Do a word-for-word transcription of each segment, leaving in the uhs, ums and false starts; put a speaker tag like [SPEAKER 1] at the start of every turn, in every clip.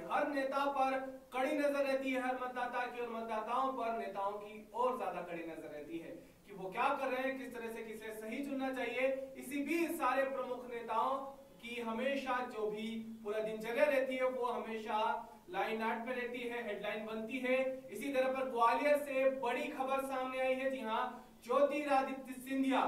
[SPEAKER 1] हर नेता पर कड़ी नजर रहती है, हर मतदाता की, और मतदाताओं पर नेताओं की और ज्यादा कड़ी नजर रहती है कि वो क्या कर रहे हैं, किस तरह से किसे सही चुनना चाहिए। इसी बीच सारे प्रमुख नेताओं की हमेशा जो भी पूरा दिनचर्या रहती है वो हमेशा लाइन आर्ट पे रहती है, हेडलाइन बनती है। इसी तरह पर ग्वालियर से बड़ी खबर सामने आई है। जी हाँ, ज्योतिरादित्य सिंधिया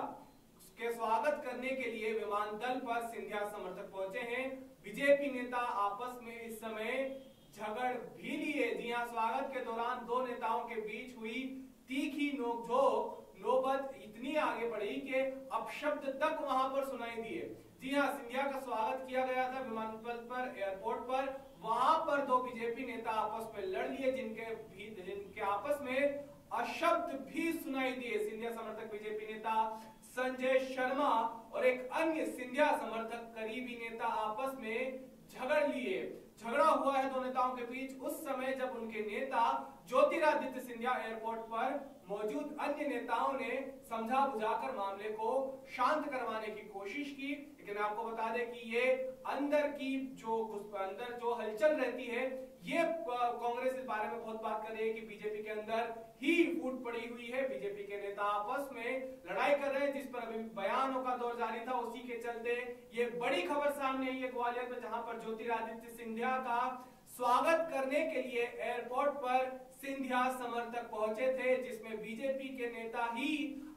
[SPEAKER 1] के स्वागत करने के लिए विमानतल पर सिंधिया समर्थक पहुंचे हैं। बीजेपी नेता आपस में इस समय झगड़ भी लिए। जी हाँ, स्वागत के दौरान दो नेताओं के बीच हुई तीखी नोकझोंक, नौबत इतनी आगे बढ़ी कि अपशब्द तक वहां पर सुनाई दिए। जी हाँ, सिंधिया का स्वागत किया गया था विमानतल पर, एयरपोर्ट पर। वहां पर दो बीजेपी नेता आपस में लड़ लिए, जिनके भी जिनके आपस में अशब्द भी सुनाई दिए। सिंधिया समर्थक बीजेपी नेता संजय शर्मा और एक अन्य सिंधिया समर्थक करीबी नेता आपस में झगड़ लिए। झगड़ा हुआ है दो नेताओं के बीच उस समय जब उनके नेता ज्योतिरादित्य सिंधिया एयरपोर्ट पर मौजूद अन्य नेताओं ने समझा बुझाकर मामले को शांत करवाने की कोशिश की। लेकिन आपको बता दें कि ये अंदर की जो अंदर जो हलचल रहती है, ये कांग्रेस इस बारे में बहुत बात कर रही है कि बीजेपी के अंदर ही फूट पड़ी हुई है। बीजेपी के नेता आपस में लड़ाई कर रहे हैं, जिस पर अभी बयानों का दौर जारी था। उसी के चलते ये बड़ी खबर सामने आई है ग्वालियर में, जहां पर ज्योतिरादित्य सिंधिया का स्वागत करने के लिए एयरपोर्ट पर सिंधिया समर्थक पहुंचे थे, जिसमें बीजेपी के नेता ही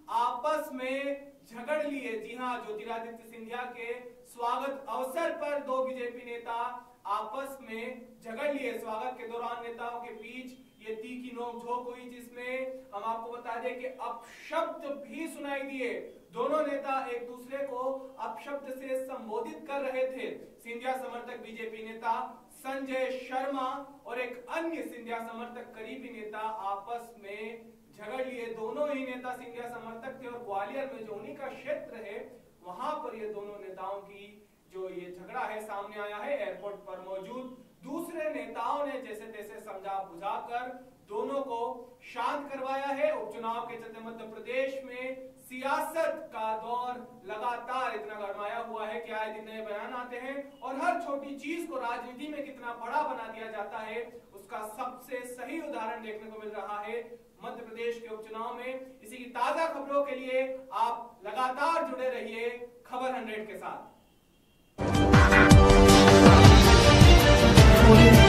[SPEAKER 1] आपस में झगड़ लिए। जी हां, ज्योतिरादित्य सिंधिया के स्वागत अवसर पर दो बीजेपी नेता आपस में झगड़ लिए। स्वागत के दौरान नेताओं के बीच ये तीखी नोकझोंक हुई, जिसमें हम आपको बता दें कि अपशब्द भी सुनाई दिए। दोनों नेता एक दूसरे को अपशब्द से संबोधित कर रहे थे। सिंधिया समर्थक बीजेपी नेता संजय शर्मा और एक अन्य सिंधिया समर्थक करीबी नेता आपस में झगड़ लिए। दोनों ही नेता सिंधिया समर्थक थे और ग्वालियर में जो उन्हीं का क्षेत्र है, वहां पर ये दोनों नेताओं की जो ये झगड़ा है सामने आया है। एयरपोर्ट पर मौजूद दूसरे नेताओं ने जैसे तैसे समझा बुझाकर दोनों को शांत करवाया है। उपचुनाव के चलते मध्य प्रदेश में सियासत का दौर लगातार इतना गरमाया हुआ है कि आए दिन नए बयान आते हैं और हर छोटी चीज को राजनीति में कितना बड़ा बना दिया जाता है, उसका सबसे सही उदाहरण देखने को मिल रहा है मध्य प्रदेश के उपचुनाव में। इसी की ताजा खबरों के लिए आप लगातार जुड़े रहिए खबर हंड्रेड के साथ।